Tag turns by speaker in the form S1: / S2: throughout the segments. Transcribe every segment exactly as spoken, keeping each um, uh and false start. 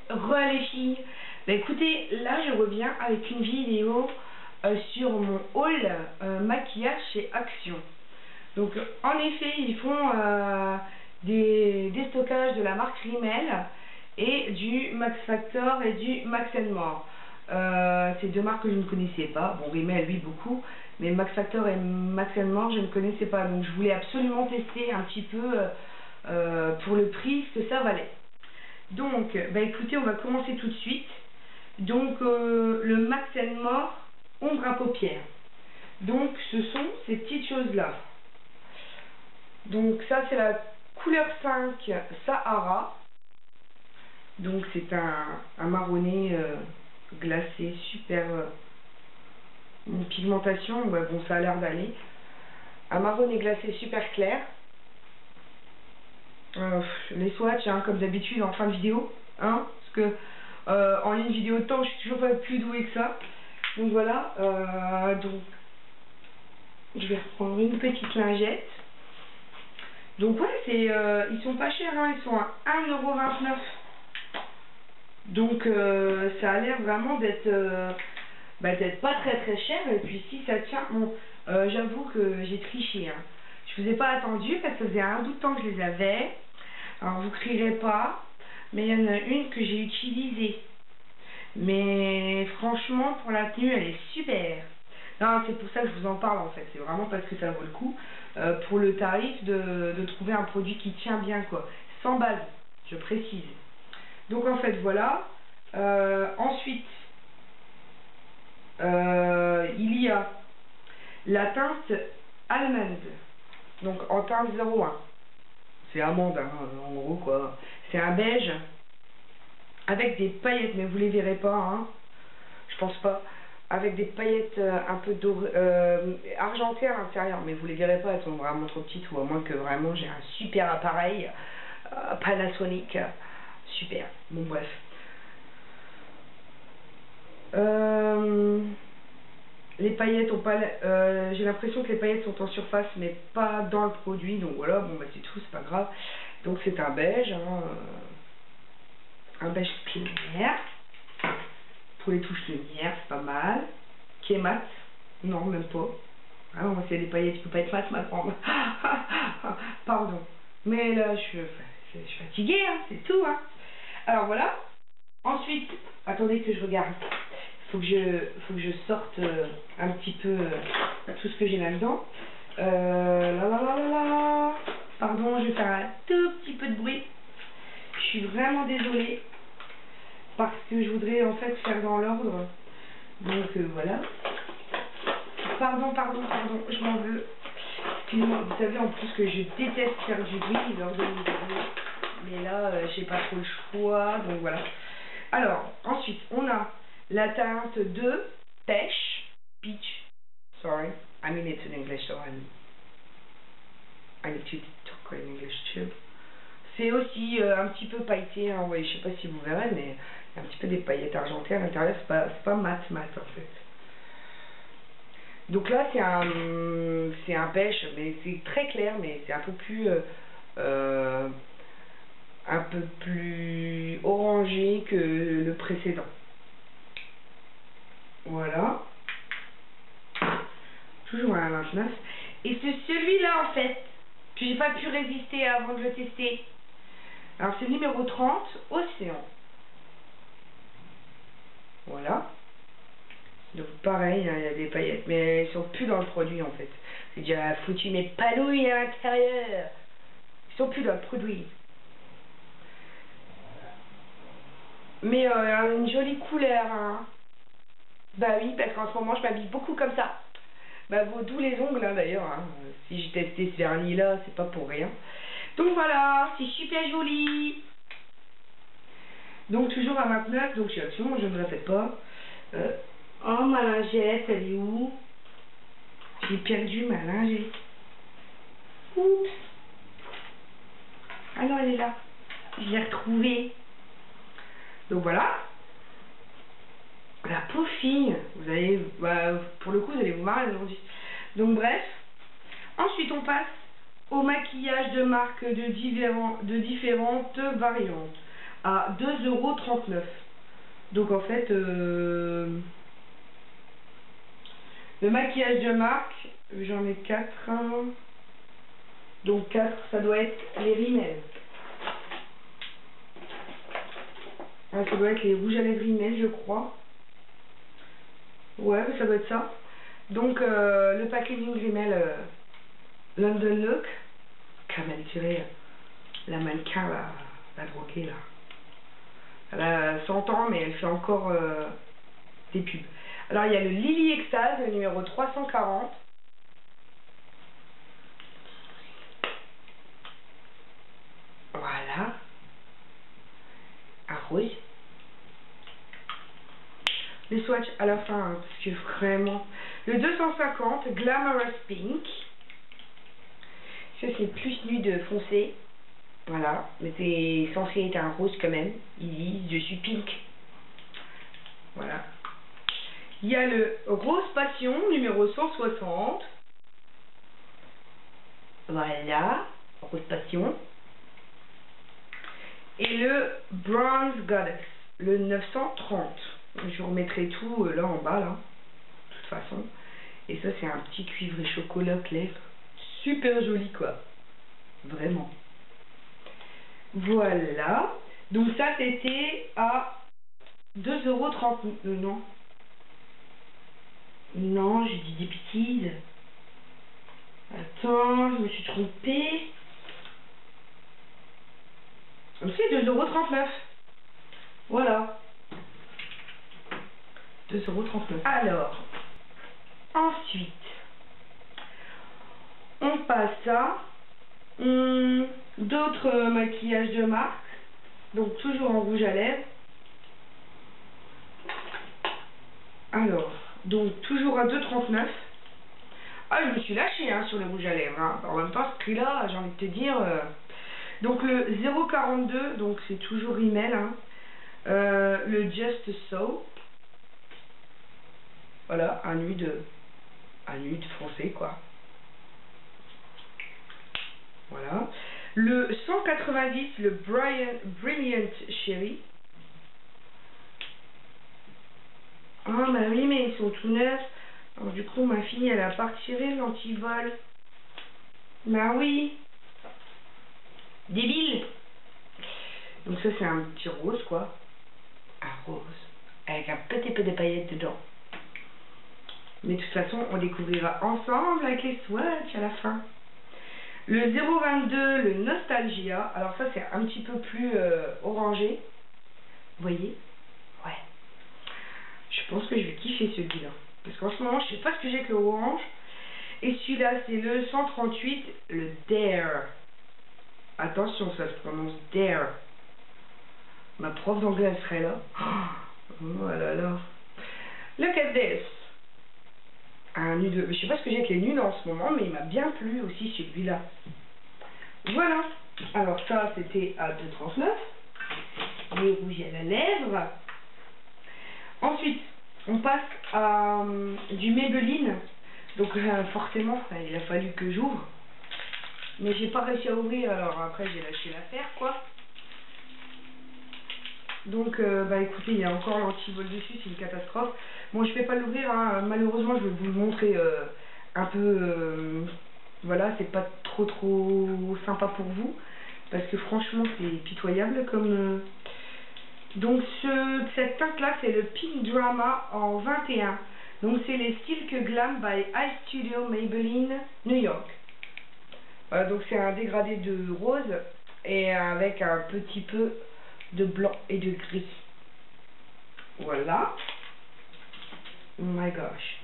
S1: Re les filles. Bah écoutez, là je reviens avec une vidéo euh, sur mon haul euh, maquillage chez Action. Donc en effet, ils font euh, des, des stockages de la marque Rimmel et du Max Factor et du Max and More. Euh, c'est deux marques que je ne connaissais pas. Bon, Rimmel, oui, beaucoup, mais Max Factor et Max and More, je ne connaissais pas. Donc je voulais absolument tester un petit peu euh, pour le prix ce que ça valait. Donc, bah écoutez, on va commencer tout de suite. Donc, euh, le Max and More ombre à paupières. Donc, ce sont ces petites choses-là. Donc, ça, c'est la couleur cinq Sahara. Donc, c'est un, un marronné euh, glacé, super. Euh, une pigmentation, ouais, bon, ça a l'air d'aller. Un marronné glacé super clair. Euh, les swatchs, hein, comme d'habitude en fin de vidéo, hein, parce que euh, en une vidéo de temps, je suis toujours pas plus douée que ça. Donc voilà, euh, donc je vais reprendre une petite lingette. Donc voilà, c'est, euh, ils sont pas chers, hein, ils sont à un euro vingt-neuf. Donc euh, ça a l'air vraiment d'être euh, bah, d'être pas très très cher. Et puis si ça tient, bon, euh, j'avoue que j'ai triché, hein. Je vous ai pas attendu parce que ça faisait un bout de temps que je les avais. Alors vous crierez pas, mais il y en a une que j'ai utilisée. Mais franchement, pour la tenue, elle est super. Non, c'est pour ça que je vous en parle en fait. C'est vraiment parce que ça vaut le coup. Euh, pour le tarif de, de trouver un produit qui tient bien, quoi. Sans base, je précise. Donc en fait, voilà. Euh, ensuite, euh, il y a la teinte allemande. Donc en teinte zéro un. C'est amande, hein, en gros, quoi. C'est un beige avec des paillettes, mais vous les verrez pas, hein. Je pense pas. Avec des paillettes euh, un peu dorées, euh, argentées à l'intérieur, mais vous les verrez pas, elles sont vraiment trop petites, ou à moins que vraiment j'ai un super appareil euh, Panasonic. Super. Bon, bref. Euh, les paillettes ont pas. Euh, j'ai l'impression que les paillettes sont en surface, mais pas dans le produit, donc voilà, bon, bah c'est tout, c'est pas grave. Donc c'est un beige, hein, euh, un beige clair. Pour les touches lumière, c'est pas mal. Qui est mat. Non, même pas. Ah non, c'est des paillettes, tu peux pas être mat maintenant. Pardon. Mais là, je suis, je suis fatiguée, hein, c'est tout. Hein. Alors voilà. Ensuite, attendez que je regarde. Faut que je, faut que je sorte euh, un petit peu euh, tout ce que j'ai là-dedans. Euh, là, là, là, là, là. Pardon, je vais faire un tout petit peu de bruit. Je suis vraiment désolée. Parce que je voudrais en fait faire dans l'ordre. Donc euh, voilà. Pardon, pardon, pardon, je m'en veux. Excusez-moi, vous savez en plus que je déteste faire du bruit lors de mes vidéos. Mais là, euh, j'ai pas trop le choix, donc voilà. Alors, ensuite, on a la teinte de pêche, peach. Sorry, I mean it's in English, so I'm, I need to talk in English too. C'est aussi euh, un petit peu pailleté, hein, ouais, je sais pas si vous verrez, mais il y a un petit peu des paillettes argentées à l'intérieur, c'est pas, c'est pas mat mat en fait. Donc là c'est un c'est un pêche, mais c'est très clair, mais c'est un peu plus euh, euh, un peu plus orangé que le précédent. Voilà. Toujours à la vingt-neuf. Et c'est celui-là en fait que j'ai pas pu résister avant de le tester. Alors c'est numéro trente, Océan. Voilà. Donc pareil, hein, il y a des paillettes, mais elles sont plus dans le produit en fait. C'est déjà foutu mes panouilles à l'intérieur. Ils sont plus dans le produit. Mais euh, une jolie couleur, hein. Bah oui, parce qu'en ce moment je m'habille beaucoup comme ça. Bah d'où les ongles hein, d'ailleurs. Hein. Si j'ai testé ce vernis là, c'est pas pour rien. Donc voilà, c'est super joli. Donc toujours à vingt-neuf, donc chez Action, je ne me répète pas. Euh, oh ma lingette, elle est où? J'ai perdu ma lingette. Oups. Ah non, elle est là. Je l'ai retrouvée. Donc voilà. La pauvre fille. Vous allez, bah, pour le coup, vous allez vous marrer aujourd'hui. Donc bref. Ensuite, on passe au maquillage de marques de, différents, de différentes variantes. à deux euros trente-neuf. Donc en fait, euh, le maquillage de marque, j'en ai quatre. Donc quatre, ça doit être les Rimmel. Ah, ça doit être les rouges à lèvres Rimmel, je crois. Ouais, ça doit être ça. Donc euh, le packaging Rimmel euh, London Look. Comme elle dirait la mannequin, la, la droguée là. Elle a cent ans, mais elle fait encore euh, des pubs. Alors il y a le Lily Extase, le numéro trois cent quarante. Voilà. Un rose. Les swatchs à la fin, hein, parce que vraiment... Le deux cent cinquante, Glamorous Pink. Ça c'est plus nude foncé. Voilà. Mais c'est censé être un rose quand même. Ils disent, je suis pink. Voilà. Il y a le Rose Passion, numéro cent soixante. Voilà. Rose Passion. Et le Bronze Goddess, le neuf cent trente. Je vous remettrai tout euh, là en bas, là, de toute façon. Et ça, c'est un petit cuivre et chocolat clair. Super joli, quoi. Vraiment. Voilà. Donc ça, c'était à deux euros trente. Euh, non. Non, j'ai dit des bêtises. Attends, je me suis trompée. C'est deux euros trente-neuf. Voilà. deux euros trente-neuf. Alors, ensuite, on passe à hum, d'autres maquillages de marque. Donc, toujours en rouge à lèvres. Alors, donc, toujours à deux euros trente-neuf. Ah, je me suis lâchée hein, sur les rouges à lèvres. Hein. En même temps, ce prix-là, j'ai envie de te dire... Euh... Donc, le zéro quarante-deux, donc c'est toujours Rimmel. Hein. Euh, le Just So. Voilà, un nude, un nude foncé, quoi. Voilà. Le cent quatre-vingt-dix, le Brian, Brilliant Cherry. Ah, bah oui, mais ils sont tout neufs. Alors, du coup, ma fille, elle a pas retiré l'antivol. Bah oui. Débile. Donc, ça, c'est un petit rose, quoi. Un rose. Avec un petit peu de paillettes dedans. Mais de toute façon, on découvrira ensemble avec les swatchs à la fin. Le zéro vingt-deux, le Nostalgia. Alors ça, c'est un petit peu plus euh, orangé. Vous voyez? Ouais. Je pense que je vais kiffer celui-là. Parce qu'en ce moment, je sais pas ce que j'ai que le orange. Et celui-là, c'est le cent trente-huit, le Dare. Attention, ça se prononce Dare. Ma prof d'anglais, elle serait là. Oh là là. Look at this. Un nude. Je sais pas ce que j'ai avec les nudes en ce moment, mais il m'a bien plu aussi celui-là. Voilà. Alors ça, c'était à deux euros trente-neuf. Les rouges à la lèvre. Ensuite, on passe à euh, du Maybelline. Donc euh, forcément, il a fallu que j'ouvre. Mais j'ai pas réussi à ouvrir, alors après j'ai lâché l'affaire, quoi. Donc, euh, bah écoutez, il y a encore l'antivol dessus, c'est une catastrophe. Bon, je vais pas l'ouvrir, hein. Malheureusement, je vais vous le montrer euh, un peu... Euh, voilà, c'est pas trop trop sympa pour vous. Parce que franchement, c'est pitoyable comme... Euh... Donc, ce, cette teinte-là, c'est le Pink Drama en vingt et un. Donc, c'est les Silk Glam by Eye Studio Maybelline, New York. Voilà, donc c'est un dégradé de rose et avec un petit peu de blanc et de gris. Voilà. Oh my gosh.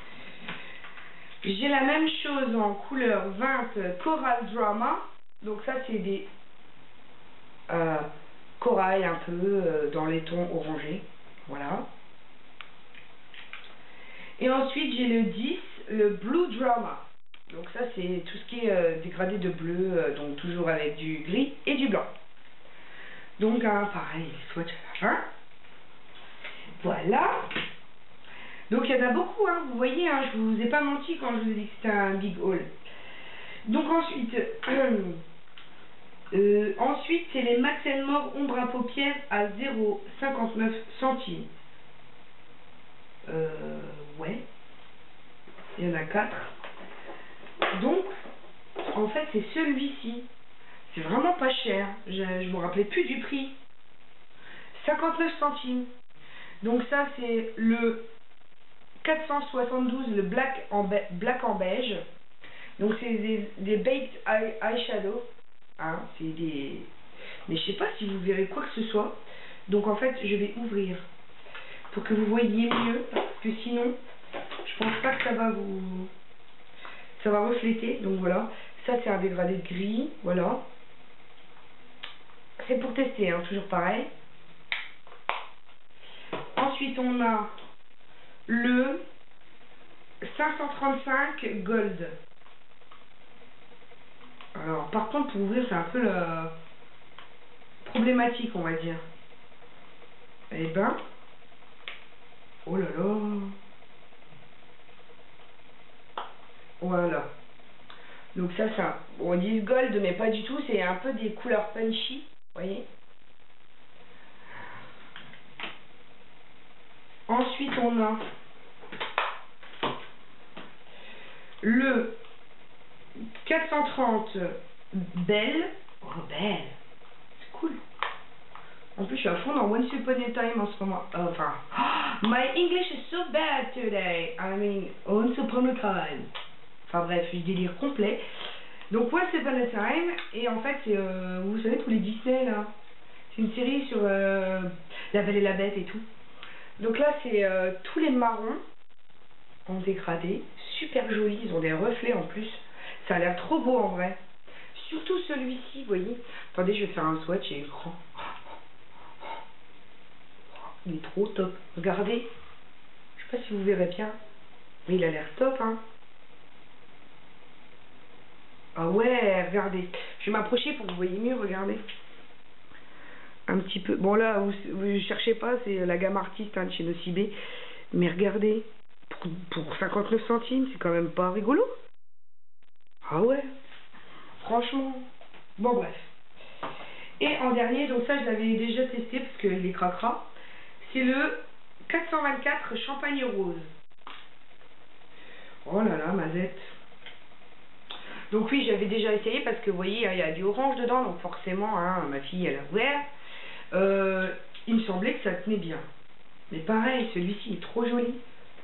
S1: J'ai la même chose en couleur vingt Coral Drama. Donc ça c'est des euh, corail un peu euh, dans les tons orangés. Voilà. Et ensuite j'ai le dix, le Blue Drama. Donc ça c'est tout ce qui est euh, dégradé de bleu, euh, donc toujours avec du gris et du blanc. Donc hein, pareil, swatch à la fin. Voilà. Donc il y en a beaucoup, hein, vous voyez, hein, je vous ai pas menti quand je vous ai dit que c'était un big haul. Donc ensuite, euh, Euh, ensuite, c'est les Max and More ombre à paupières à zéro virgule cinquante-neuf centimes. Euh, ouais. Il y en a quatre. Donc, en fait, c'est celui-ci. C'est vraiment pas cher. Je, je me rappelais plus du prix. cinquante-neuf centimes. Donc ça, c'est le quatre cent soixante-douze, le black en, black en beige. Donc c'est des, des baked eye, eyeshadow. Hein, c'est des... Mais je sais pas si vous verrez quoi que ce soit. Donc en fait, je vais ouvrir pour que vous voyez mieux. Parce que sinon, je pense pas que ça va vous... Ça va refléter. Donc voilà. Ça, c'est un dégradé de gris. Voilà. C'est pour tester, hein, toujours pareil. Ensuite, on a le cinq cent trente-cinq Gold. Alors, par contre, pour ouvrir, c'est un peu la problématique, on va dire. Eh ben, oh là là. Voilà. Donc ça, ça, on dit gold, mais pas du tout. C'est un peu des couleurs punchy, vous voyez. Ensuite, on a le quatre cent trente Belle. Oh, belle. C'est cool. En plus, je suis à fond dans Once Upon a Time en ce moment. Euh, enfin, my English is so bad today. I mean, Once Upon a Time. Enfin bref, je délire complet. Donc Once Upon a Time, et en fait, c'est, euh, vous savez, tous les Disney là. C'est une série sur euh, La Belle et la Bête et tout. Donc là, c'est euh, tous les marrons en dégradé. Super jolis, ils ont des reflets en plus. Ça a l'air trop beau en vrai. Surtout celui-ci, vous voyez. Attendez, je vais faire un swatch et écran. Il est trop top. Regardez. Je sais pas si vous verrez bien. Mais il a l'air top, hein. Ah ouais, regardez. Je vais m'approcher pour que vous voyez mieux, regardez. Un petit peu. Bon là, vous ne cherchez pas, c'est la gamme artiste hein, de chez Nocibé. Mais regardez. Pour, pour cinquante-neuf centimes, c'est quand même pas rigolo. Ah ouais. Franchement. Bon bref. Et en dernier, donc ça je l'avais déjà testé parce qu'il est cracra. C'est le quatre cent vingt-quatre Champagne Rose. Oh là là, mazette. Donc oui, j'avais déjà essayé parce que vous voyez, il y a du orange dedans, donc forcément, hein, ma fille, elle a ouvert. Euh, il me semblait que ça tenait bien. Mais pareil, celui-ci est trop joli.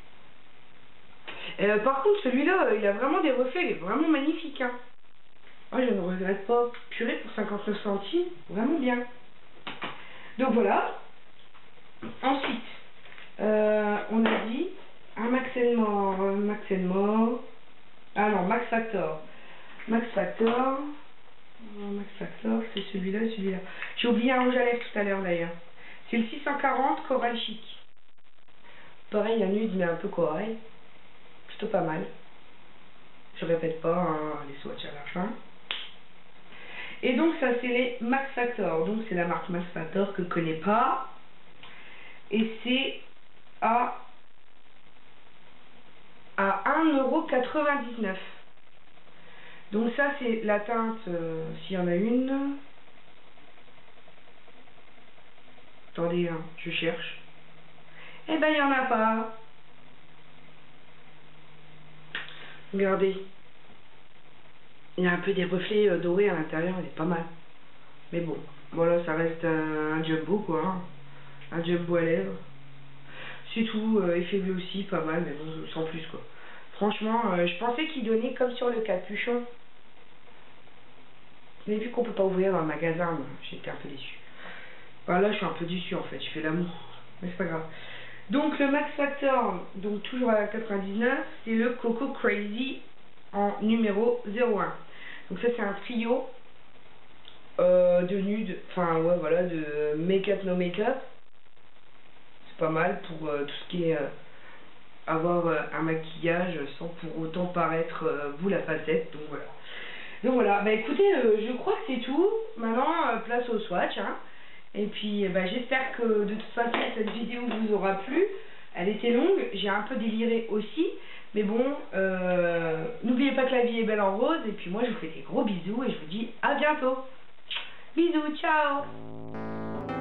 S1: Euh, par contre, celui-là, il a vraiment des reflets, il est vraiment magnifique. Hein. Moi, je ne regrette pas. Purée pour cinquante-neuf centimes, vraiment bien. Donc voilà. Ensuite, euh, on a dit un Max and More, Max and More. Ah non, Max Factor. Max Factor. Max Factor, c'est celui-là et celui-là. J'ai oublié un rouge à lèvres tout à l'heure d'ailleurs. C'est le six cent quarante Coral Chic. Pareil, un nude mais un peu corail. Plutôt pas mal. Je répète pas hein, les swatchs à la fin. Et donc ça c'est les Max Factor. Donc c'est la marque Max Factor que je ne connais pas. Et c'est à, à un euro quatre-vingt-dix-neuf. Donc ça c'est la teinte, euh, s'il y en a une. Attendez, hein, je cherche. Eh ben il n'y en a pas. Regardez. Il y a un peu des reflets euh, dorés à l'intérieur, il est pas mal. Mais bon, voilà, ça reste euh, un jumbo quoi. Hein. Un jumbo à lèvres. C'est tout, euh, effet bleu aussi, pas mal, mais bon, sans plus quoi. Franchement, euh, je pensais qu'il donnait comme sur le capuchon. Mais vu qu'on peut pas ouvrir dans le magasin, j'étais un peu déçu. Enfin, là, je suis un peu déçu en fait, je fais l'amour. Mais c'est pas grave. Donc, le Max Factor, donc toujours à quatre-vingt-dix-neuf, c'est le Coco Crazy en numéro zéro un. Donc, ça, c'est un trio euh, de nude, enfin, ouais, voilà, de make-up, no make-up. C'est pas mal pour euh, tout ce qui est euh, avoir euh, un maquillage sans pour autant paraître euh, boule à facettes. Donc, voilà. Donc voilà, bah écoutez, euh, je crois que c'est tout. Maintenant, euh, place au swatch. Hein. Et puis, bah, j'espère que de toute façon, cette vidéo vous aura plu. Elle était longue, j'ai un peu déliré aussi. Mais bon, euh, n'oubliez pas que la vie est belle en rose. Et puis moi, je vous fais des gros bisous et je vous dis à bientôt. Bisous, ciao.